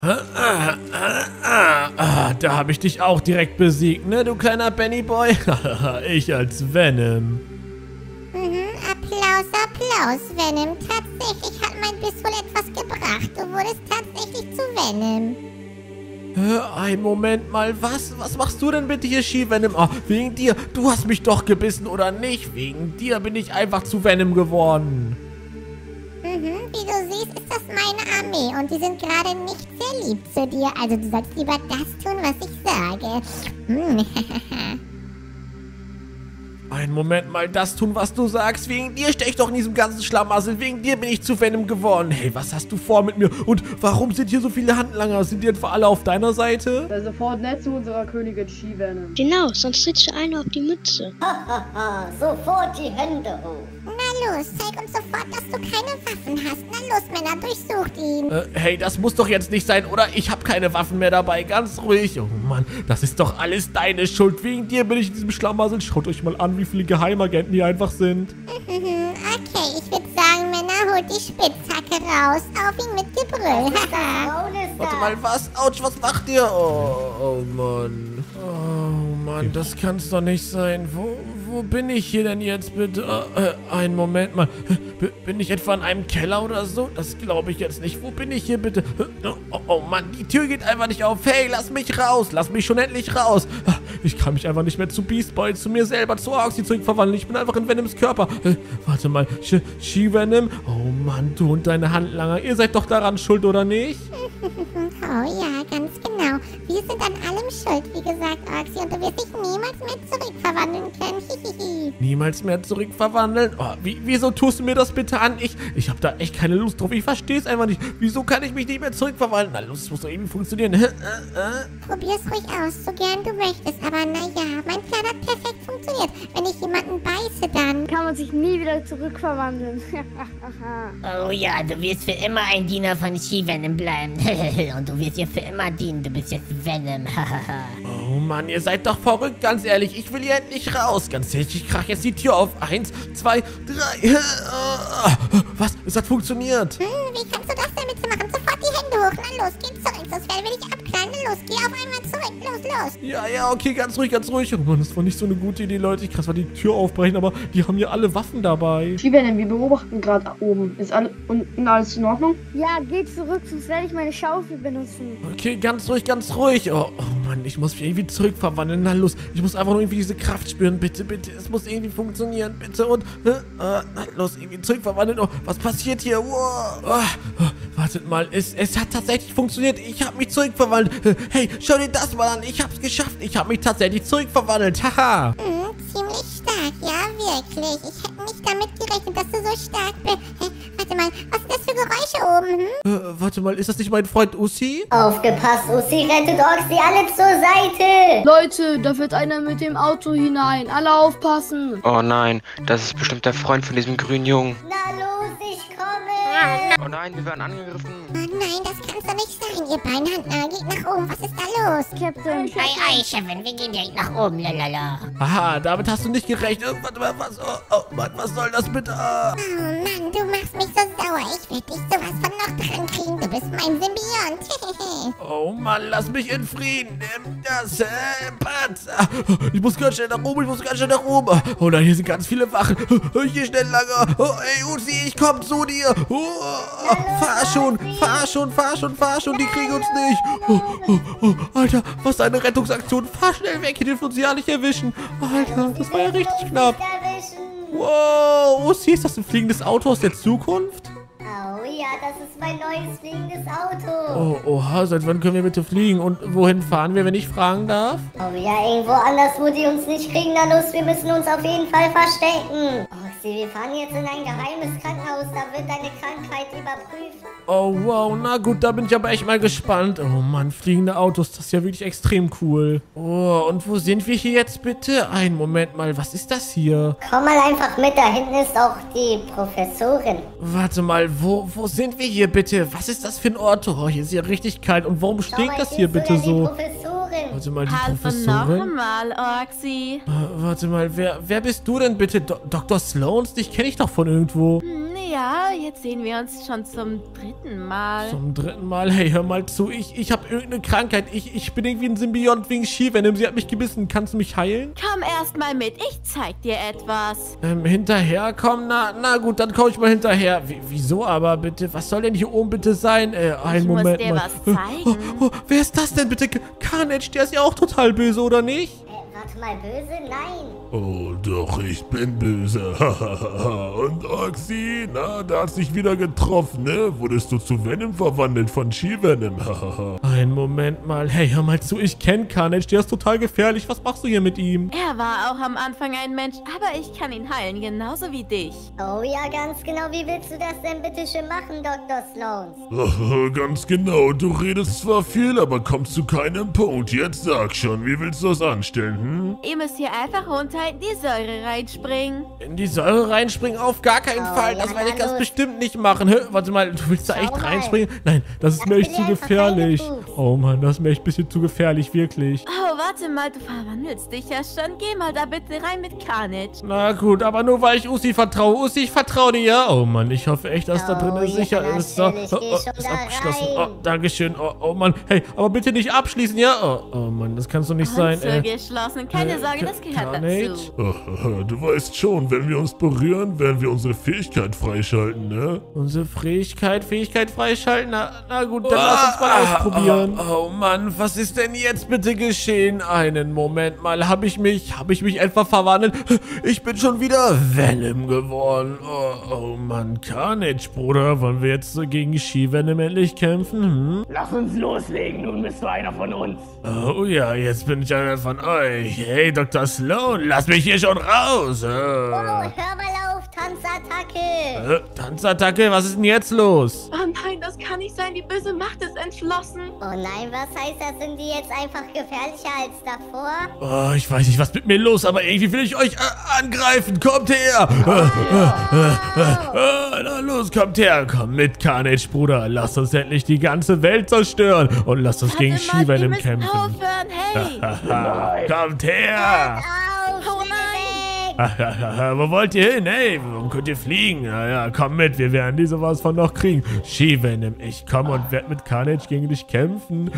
Da habe ich dich auch direkt besiegt, ne, du kleiner Benny Boy? Ich als Venom. Applaus, Applaus, Venom. Tatsächlich hat mein Biss wohl etwas gebracht. Du wurdest tatsächlich zu Venom. Ein Moment mal, was? Was machst du denn bitte hier, Ski-Venom? Oh, wegen dir. Du hast mich doch gebissen, oder nicht? Wegen dir bin ich einfach zu Venom geworden. Wie du siehst, ist das meine Armee und die sind gerade nicht sehr lieb zu dir. Also du sollst lieber das tun, was ich sage. Ein Moment mal, das tun, was du sagst. Wegen dir steck ich doch in diesem ganzen Schlamassel. Wegen dir bin ich zu Venom geworden. Hey, was hast du vor mit mir? Und warum sind hier so viele Handlanger? Sind die etwa alle auf deiner Seite? Sei sofort nett zu unserer Königin Ski-Venom. Genau, sonst sitzt einer auf die Mütze. Hahaha, sofort die Hände hoch. Na los, zeig uns sofort, dass du keine Waffen hast. Na los, Männer, durchsucht ihn. Hey, das muss doch jetzt nicht sein, oder? Ich habe keine Waffen mehr dabei. Ganz ruhig. Oh Mann, das ist doch alles deine Schuld. Wegen dir bin ich in diesem Schlamassel. Schaut euch mal an, wie viele Geheimagenten hier einfach sind. Okay, ich würde sagen, Männer, holt die Spitzhacke raus. Auf ihn mit Gebrüll. Warte mal, was? Autsch, was macht ihr? Oh Mann. Oh Mann, das kann's doch nicht sein. Wo bin ich hier denn jetzt bitte? Einen Moment mal. Bin ich etwa in einem Keller oder so? Das glaube ich jetzt nicht. Wo bin ich hier bitte? Oh Mann, die Tür geht einfach nicht auf. Hey, lass mich raus. Lass mich schon endlich raus. Ich kann mich einfach nicht mehr zu Beast Boy, zu mir selber, zu Oxy zurückverwandeln. Ich bin einfach in Venoms Körper. Warte mal. Ski-Venom? Oh Mann, du und deine Handlanger. Ihr seid doch daran schuld, oder nicht? Oh ja, ganz genau. Wir sind an allem schuld, wie gesagt, Oxy. Und du wirst dich niemals mehr zurückverwandeln können. Niemals mehr zurückverwandeln? Oh, wieso tust du mir das bitte an? Ich habe da echt keine Lust drauf. Ich verstehe es einfach nicht. Wieso kann ich mich nicht mehr zurückverwandeln? Na los, das muss doch irgendwie funktionieren. Probier's ruhig aus, so gern du möchtest. Aber naja, mein Plan hat perfekt funktioniert. Wenn ich jemanden beiße, dann Kann man sich nie wieder zurückverwandeln. Oh ja, du wirst für immer ein Diener von Ski-Venom bleiben. Und du wirst ihr für immer dienen. Du bist jetzt Venom. Oh Mann, ihr seid doch verrückt, ganz ehrlich. Ich will hier endlich raus. Ganz ehrlich, ich krach jetzt die Tür auf. 1, 2, 3. Was? Es hat funktioniert. wie kannst du das denn bitte machen? Sofort die Hände hoch. Na los, geh zurück, sonst werden wir dich abknallen. Na los, geh auf einmal zurück. Los. Ja, okay, ganz ruhig, ganz ruhig. Oh Mann, das war nicht so eine gute Idee, Leute. Ich kann zwar die Tür aufbrechen, aber die haben hier alle Waffen dabei. Ski-Venom, wir beobachten gerade oben. Ist unten alles in Ordnung? Ja, geh zurück, sonst werde ich meine Schaufel benutzen. Okay, ganz ruhig. Oh Mann, ich muss mich irgendwie zurückverwandeln. Na los, ich muss einfach nur irgendwie diese Kraft spüren. Bitte, es muss irgendwie funktionieren. Bitte und, na los, irgendwie zurückverwandeln. Oh, was passiert hier? Wow. Wartet mal, es hat tatsächlich funktioniert. Ich habe mich zurückverwandelt. Hey, schau dir das mal an. Ich hab's geschafft. Ich habe mich tatsächlich zurückverwandelt. Haha. Ziemlich stark, ja, wirklich. Ich hätte nicht damit gerechnet, dass du so stark bist. Hey, warte mal, was sind das für Geräusche oben? Warte mal, ist das nicht mein Freund Ussi? Aufgepasst, Ussi rettet Oxy alle zur Seite. Leute, da wird einer mit dem Auto hinein. Alle aufpassen. Oh nein, das ist bestimmt der Freund von diesem grünen Jungen. Na los, ich komme. Oh nein, wir werden angegriffen. Oh nein, das kann's doch nicht sein. Ihr beiden Handlanger, geht nach oben. Was ist da los? Captain. Ei, Chefin, wir gehen direkt nach oben, lalala. Aha, damit hast du nicht gerechnet. Warte mal, was? Oh Mann, was soll das bitte? Oh Mann, du machst mich so sauer. Ich werde dich sowas von noch dran kriegen. Du bist mein Symbiont. Oh Mann, lass mich in Frieden. Nimm das, Panzer. Ich muss ganz schnell nach oben, Oh nein, hier sind ganz viele Wachen. Hier schnell langer. Oh, ey, Uzi, ich komm zu dir. Fahr schon, die kriegen uns nicht. Alter, was eine Rettungsaktion. Fahr schnell weg, hier dürfen uns ja nicht erwischen. Alter, das war ja richtig knapp. Wow, Uzi, ist das ein fliegendes Auto aus der Zukunft? Oh ja, das ist mein neues fliegendes Auto. Oha, seit wann können wir bitte fliegen? Und wohin fahren wir, wenn ich fragen darf? Oh ja, irgendwo anders, wo die uns nicht kriegen. Na los, wir müssen uns auf jeden Fall verstecken. Oxy, wir fahren jetzt in ein geheimes Krankenhaus. Da wird deine Krankheit überprüft. Oh wow, na gut, da bin ich aber echt mal gespannt. Oh Mann, fliegende Autos, das ist ja wirklich extrem cool. Oh, und wo sind wir hier jetzt bitte? Einen Moment mal, was ist das hier? Komm mal einfach mit, da hinten ist auch die Professorin. Warte mal, wo sind wir hier bitte? Was ist das für ein Ort? Oh, hier ist ja richtig kalt. Und warum stinkt das hier bitte so? Warte mal, die Professorin. Nochmal, Oxy. Warte mal, wer bist du denn bitte? Dr. Sloans? Dich kenne ich doch von irgendwo. Nee, Ja, jetzt sehen wir uns schon zum 3. Mal. Zum 3. Mal? Hey, hör mal zu. Ich habe irgendeine Krankheit. Ich bin irgendwie ein Symbiont wegen She-Venom. Sie hat mich gebissen. Kannst du mich heilen? Komm erst mal mit, ich zeig dir etwas. Hinterherkommen? Na gut, dann komme ich mal hinterher. Wieso aber bitte? Was soll denn hier oben bitte sein? Einen Moment Ich muss dir mal. was zeigen. Wer ist das denn bitte? Carnage, der ist ja auch total böse, oder nicht? Warte mal, böse? Nein. Oh, doch, ich bin böse. Und Oxy, na, da hat's dich wieder getroffen, ne? Wurdest du zu Venom verwandelt von She-Venom? Einen Moment mal. Hey, hör mal zu, ich kenne Carnage, der ist total gefährlich. Was machst du hier mit ihm? Er war auch am Anfang ein Mensch, aber ich kann ihn heilen, genauso wie dich. Oh ja, ganz genau. Wie willst du das denn bitte schön machen, Dr. Sloan? Ganz genau, du redest zwar viel, aber kommst zu keinem Punkt. Jetzt sag schon, wie willst du das anstellen, hm? Ihr müsst hier einfach runter in die Säure reinspringen. In die Säure reinspringen? Auf gar keinen Fall. Das werde ich ganz bestimmt nicht machen. Warte mal, du willst da echt reinspringen? Nein, das ist mir echt zu gefährlich. Oh Mann, das ist mir echt ein bisschen zu gefährlich, wirklich. Oh, warte mal, du verwandelst dich ja schon. Geh mal da bitte rein mit Carnage. Na gut, aber nur weil ich Ussi vertraue. Ussi, ich vertraue dir, ja? Oh Mann, ich hoffe echt, dass da drin sicher ist. So, Geh schon ist da abgeschlossen. rein. Oh, Dankeschön. Oh Mann, hey, aber bitte nicht abschließen, ja? Oh Mann, das kannst doch nicht sein. Geschlossen. Keine Sorge, das gehört Carnage? dazu. Du weißt schon, wenn wir uns berühren, werden wir unsere Fähigkeit freischalten, ne? Unsere Fähigkeit freischalten? Na gut, dann lass uns mal ausprobieren. Oh Mann, was ist denn jetzt bitte geschehen? Einen Moment mal, hab ich mich etwa verwandelt? Ich bin schon wieder Venom geworden. Oh Mann, Carnage, Bruder, wollen wir jetzt gegen She-Venom endlich kämpfen? Hm? Lass uns loslegen, nun bist du einer von uns. Oh ja, jetzt bin ich einer von euch. Hey, Dr. Sloan, lass mich hier schon raus. Oh, hör mal auf, Tanzattacke. Tanzattacke, was ist denn jetzt los? Oh nein, das kann nicht sein. Die böse Macht ist entschlossen. Oh nein, was heißt das? Sind die jetzt einfach gefährlicher als davor? Oh, ich weiß nicht, was mit mir los, aber irgendwie will ich euch angreifen. Kommt her! Na los, kommt her. Komm mit, Carnage, Bruder. Lasst uns endlich die ganze Welt zerstören und lasst uns gegen She-Venom kämpfen. Aufhören, hey! Kommt her! Oh nein! Wo wollt ihr hin? Hey, warum könnt ihr fliegen? Ja, komm mit, wir werden die sowas von noch kriegen. She-Venom, ich komme und werde mit Carnage gegen dich kämpfen.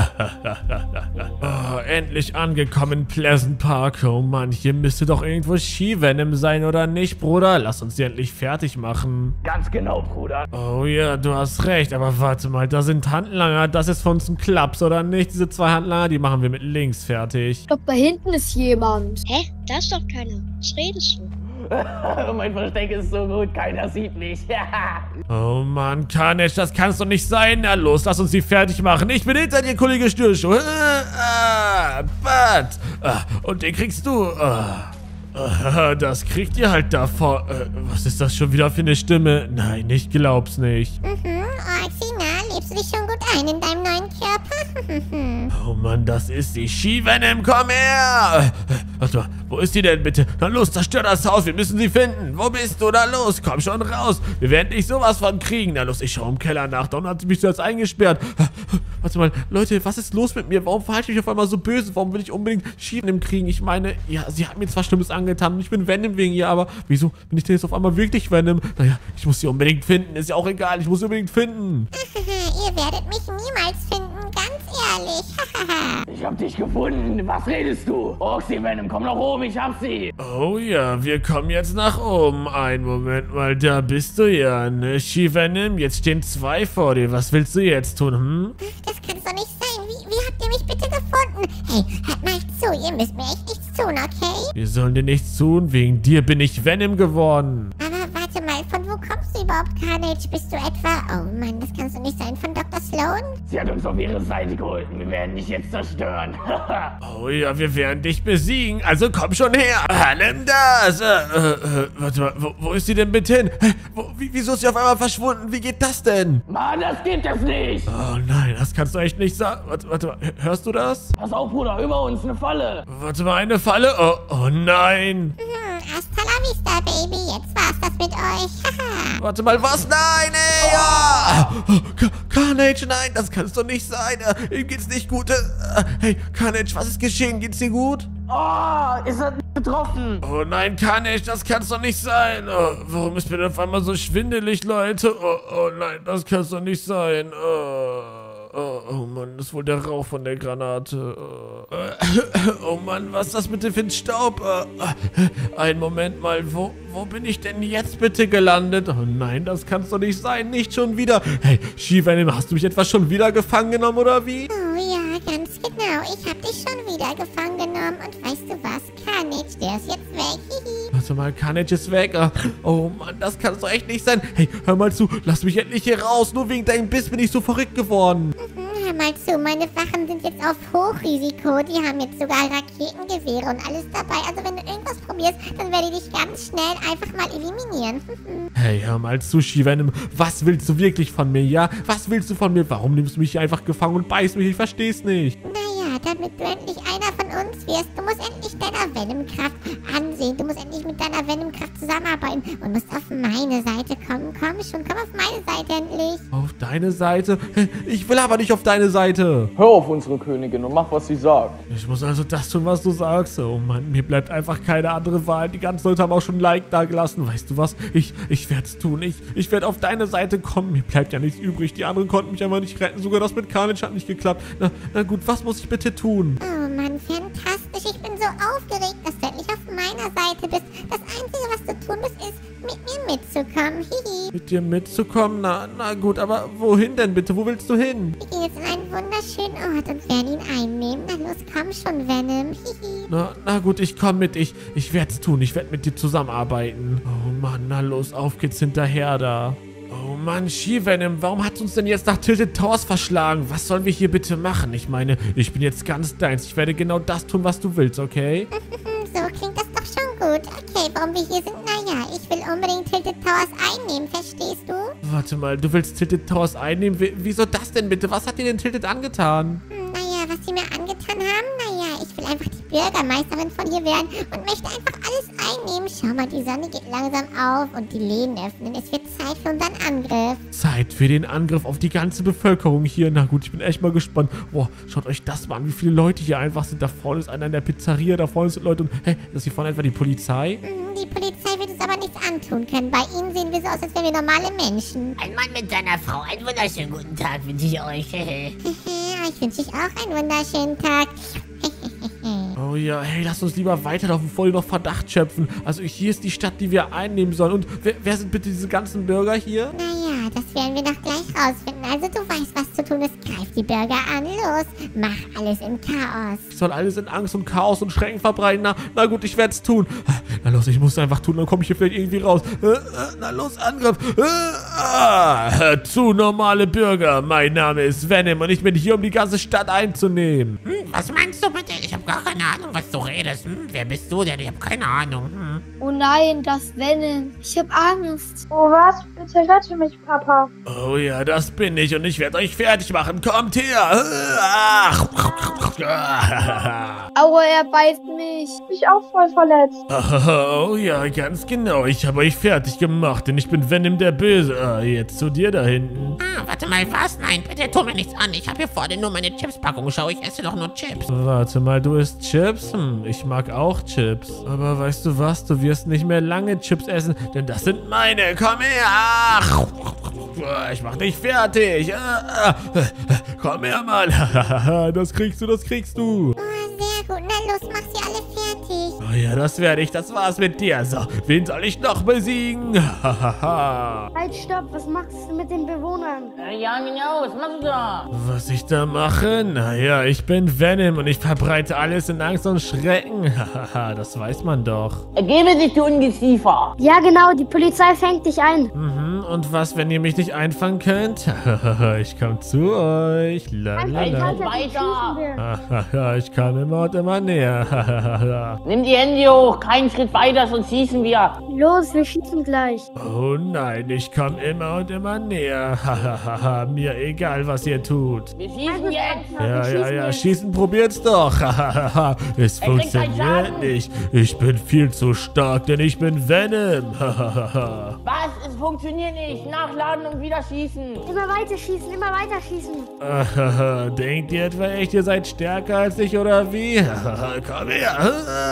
Endlich angekommen in Pleasant Park. Oh Mann, hier müsste doch irgendwo She-Venom sein, oder nicht, Bruder? Lass uns sie endlich fertig machen. Ganz genau, Bruder. Oh ja, du hast recht, aber warte mal, da sind Handlanger. Das ist von uns ein Klaps, oder nicht? Diese 2 Handlanger, die machen wir mit links fertig. Ich glaube, da hinten ist jemand. Hä? Da ist doch keiner. Was redest du? Mein Versteck ist so gut, keiner sieht mich. Oh Mann, Carnage, das kann's doch nicht sein. Na los, lass uns die fertig machen. Ich bin hinter dir, Kollege Stürschuh. Und den kriegst du. Das kriegt ihr halt davor. Was ist das schon wieder für eine Stimme? Nein, ich glaub's nicht. Oxy, na, lebst du dich schon gut ein in deinem neuen Körper? Oh Mann, das ist die She-Venom, komm her! Warte mal, wo ist die denn bitte? Na los, zerstör das Haus, wir müssen sie finden. Wo bist du? Na los, komm schon raus. Wir werden nicht sowas von kriegen. Na los, ich schau im Keller nach. Da hat sie mich jetzt eingesperrt. Warte mal, Leute, was ist los mit mir? Warum verhalte ich mich auf einmal so böse? Warum will ich unbedingt She-Venom kriegen? Ich meine, ja, sie hat mir zwar Schlimmes angetan. Ich bin Venom wegen ihr, aber wieso bin ich denn jetzt auf einmal wirklich Venom? Naja, ich muss sie unbedingt finden. Ist ja auch egal, ich muss sie unbedingt finden. Ihr werdet mich niemals finden, ganz ehrlich. Ich hab dich gefunden. Was redest du? Oxy Venom, komm nach oben, ich hab sie. Oh ja, wir kommen jetzt nach oben. Einen Moment mal, da bist du ja, ne? She-Venom, jetzt stehen 2 vor dir. Was willst du jetzt tun, hm? Das kann's doch nicht sein. Wie habt ihr mich bitte gefunden? Hey, hört mal zu, ihr müsst mir echt nichts tun, okay? Wir sollen dir nichts tun, wegen dir bin ich Venom geworden. Aber warte mal, von wo kommst du überhaupt, Carnage? Bist du etwa... Oh Mann, das kannst du nicht sein, von Dr. Sloan? Sie hat uns auf ihre Seite geholt und wir werden dich jetzt zerstören. Oh ja, wir werden dich besiegen, also komm schon her. Nimm das. Warte mal, wo ist sie denn bitte hin? Wieso ist sie auf einmal verschwunden? Wie geht das denn? Mann, das geht das nicht. Oh nein, das kannst du echt nicht sagen. Warte mal, hörst du das? Pass auf, Bruder, über uns eine Falle. Warte mal, eine Falle? Oh nein. Hasta la vista, Baby. Jetzt war's das mit euch. Warte mal, was? Nein, ey! Ja! Carnage, nein, das kann es doch nicht sein. Ihm geht's nicht gut. Hey, Carnage, was ist geschehen? Geht's dir gut? Oh, ist er getroffen? Oh nein, Carnage, das kann's doch nicht sein. Oh, warum ist mir denn auf einmal so schwindelig, Leute? Oh nein, das kann's doch nicht sein. Oh Mann, das ist wohl der Rauch von der Granate. Oh Mann, was ist das bitte für ein Staub? Einen Moment mal, wo bin ich denn jetzt bitte gelandet? Oh nein, das kann's doch nicht sein, nicht schon wieder. Hey, She-Venom, hast du mich etwa schon wieder gefangen genommen oder wie? Oh ja, ganz genau. Ich hab dich schon wieder gefangen genommen. Und weißt du was? Carnage, der ist jetzt weg. Hihi. Warte mal, Carnage ist weg. Oh Mann, das kann doch echt nicht sein. Hey, hör mal zu, lass mich endlich hier raus. Nur wegen deinem Biss bin ich so verrückt geworden. Hör mal zu, meine Wachen sind jetzt auf Hochrisiko. Die haben jetzt sogar Raketengewehre und alles dabei. Also wenn du irgendwas probierst, dann werde ich dich ganz schnell einfach mal eliminieren. Hey, hör mal zu, She-Venom. Was willst du wirklich von mir, ja? Was willst du von mir? Warum nimmst du mich hier einfach gefangen und beißt mich? Ich versteh's nicht. Naja, damit du endlich einer von uns wirst. Du musst endlich deiner Venom-Kraft ansehen. Du musst endlich mit deiner Venom-Kraft zusammenarbeiten und musst auf meine Seite kommen. Komm schon, komm auf meine Seite endlich. Auf deine Seite? Ich will aber nicht auf deine Seite. Hör auf unsere Königin und mach, was sie sagt. Ich muss also das tun, was du sagst. Oh Mann, mir bleibt einfach keine andere Wahl. Die ganzen Leute haben auch schon ein Like da gelassen. Weißt du was? Ich werde es tun. Ich werde auf deine Seite kommen. Mir bleibt ja nichts übrig. Die anderen konnten mich einfach nicht retten. Sogar das mit Carnage hat nicht geklappt. Na gut, was muss ich bitte tun? Oh Mann, fantastisch. Ich bin so aufgeregt, dass du endlich auf meiner Seite bist. Das Einzige, was du tun musst, ist, mit mir mitzukommen. Hihi. Mit dir mitzukommen? Na gut, aber wohin denn bitte? Wo willst du hin? Wir gehen jetzt in einen wunderschönen Ort und werden ihn einnehmen. Na los, komm schon, Venom. Hihi. Na gut, ich komme mit. Ich werde es tun. Ich werde mit dir zusammenarbeiten. Oh Mann, na los, auf geht's hinterher da. Oh Mann, She-Venom, warum hat uns denn jetzt nach Tilted Towers verschlagen? Was sollen wir hier bitte machen? Ich meine, ich bin jetzt ganz deins. Ich werde genau das tun, was du willst, okay? So klingt das doch schon gut. Okay, warum wir hier sind? Naja, ich will unbedingt Tilted Towers einnehmen, verstehst du? Warte mal, du willst Tilted Towers einnehmen? Wieso das denn bitte? Was hat dir denn Tilted angetan? Naja, was sie mir angetan haben? Naja, ich will einfach die Bürgermeisterin von hier werden und möchte einfach alles einnehmen. Schau mal, die Sonne geht langsam auf und die Läden öffnen. Es wird Zeit für unseren Angriff. Zeit für den Angriff auf die ganze Bevölkerung hier. Na gut, ich bin echt mal gespannt. Boah, schaut euch das mal an, wie viele Leute hier einfach sind. Da vorne ist einer in der Pizzeria, da vorne sind Leute und... Hä, ist hier vorne etwa die Polizei? Die Polizei wird uns aber nichts antun können. Bei ihnen sehen wir so aus, als wären wir normale Menschen. Ein Mann mit seiner Frau. Einen wunderschönen guten Tag wünsche ich euch. Ich wünsche euch auch einen wunderschönen Tag. Oh ja, hey, lass uns lieber weiterlaufen, bevor die noch Verdacht schöpfen. Also hier ist die Stadt, die wir einnehmen sollen. Und wer sind bitte diese ganzen Bürger hier? Naja, das werden wir doch gleich rausfinden. Also du weißt, was zu tun ist. Greif die Bürger an. Los, mach alles in Chaos. Ich soll alles in Angst und Chaos und Schrecken verbreiten. Na gut, ich werde es tun. Na los, ich muss es einfach tun, dann komme ich hier vielleicht irgendwie raus. Na los, Angriff. Zu normale Bürger. Mein Name ist Venom und ich bin hier, um die ganze Stadt einzunehmen. Was meinst du bitte? Ich habe gar keine Ahnung, was du redest. Wer bist du denn? Ich habe keine Ahnung. Oh nein, das Venom. Ich habe Angst. Oh was? Bitte rette mich, Papa. Oh ja, das bin ich und ich werde euch fertig machen. Kommt her. Aua, er beißt mich. Mich auch voll verletzt. Oh ja, ganz genau. Ich habe euch fertig gemacht, denn ich bin Venom der Böse. Jetzt zu dir da hinten. Warte mal, was? Nein, bitte tu mir nichts an. Ich habe hier vorne nur meine Chipspackung. Schau, ich esse doch nur Chips. Warte mal, du isst Chips? Ich mag auch Chips. Aber weißt du was? Du wirst nicht mehr lange Chips essen, denn das sind meine. Komm her. Ich mach dich fertig. Komm her, Mann. Das kriegst du, das kriegst du. Oh, sehr gut. Na los, mach sie alle fertig. Oh ja, das werde ich. Das war's mit dir. So, wen soll ich noch besiegen? Halt, stopp. Was machst du mit den Bewohnern? Ja, genau. Was machst du da? Was ich da mache? Naja, ich bin Venom und ich verbreite alles in Angst und Schrecken. Das weiß man doch. Ergebe dich, du Ungeziefer. Ja, genau. Die Polizei fängt dich ein. Und was, wenn ihr mich nicht einfangen könnt? Ich komme zu euch. Weiter. Ich kam immer und immer näher. Nimm die Hände hoch. Keinen Schritt weiter, sonst schießen wir. Los, wir schießen gleich. Oh nein, ich komme immer und immer näher. Mir egal, was ihr tut. Wir schießen jetzt. Ja, schießen probiert's doch. Es funktioniert nicht. Ich bin viel zu stark, denn ich bin Venom. Was ist funktioniert nicht. Nachladen und wieder schießen. Immer weiter schießen, immer weiter schießen. Denkt ihr etwa echt, ihr seid stärker als ich oder wie? Komm her.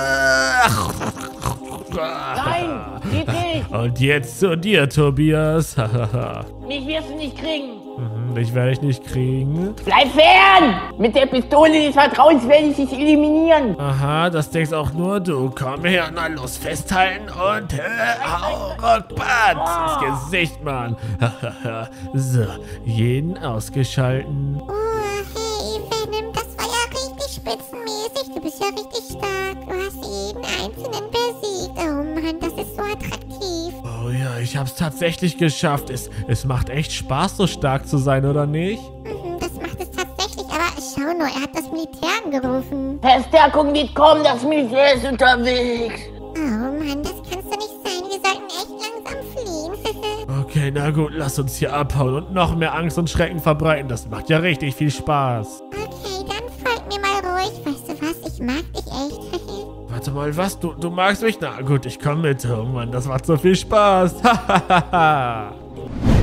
Nein, geht nicht. Und jetzt zu dir, Tobias. Mich wirst du nicht kriegen. Dich werde ich nicht kriegen. Bleib fern! Mit der Pistole des Vertrauens werde ich dich eliminieren. Aha, das denkst auch nur du. Komm her, na los, festhalten und hau Rockbad ins Gesicht, Mann. So, jeden ausgeschalten. Oh, hey, Venom, das war ja richtig spitzenmäßig. Du bist ja richtig stark. Du hast jeden Einzelnen besiegt. Oh Mann, das ist so attraktiv. Oh ja, ich hab's tatsächlich geschafft. Es macht echt Spaß, so stark zu sein, oder nicht? Das macht es tatsächlich, aber schau nur, er hat das Militär angerufen. Verstärkung wird kommen, das Militär ist unterwegs. Oh Mann, das kannst du nicht sein. Wir sollten echt langsam fliehen. Okay, na gut, lass uns hier abhauen und noch mehr Angst und Schrecken verbreiten. Das macht ja richtig viel Spaß. Okay, dann folg mir mal ruhig. Weißt du was, ich mag dich echt. Warte mal, was? Du magst mich? Na gut, ich komme mit. Oh Mann, das macht so viel Spaß. Hahaha.